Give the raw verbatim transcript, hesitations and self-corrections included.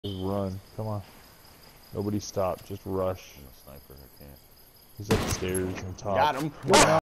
Just run. Come on. Nobody stop. Just rush. I'm a sniper. I can't. He's upstairs and top. Got him.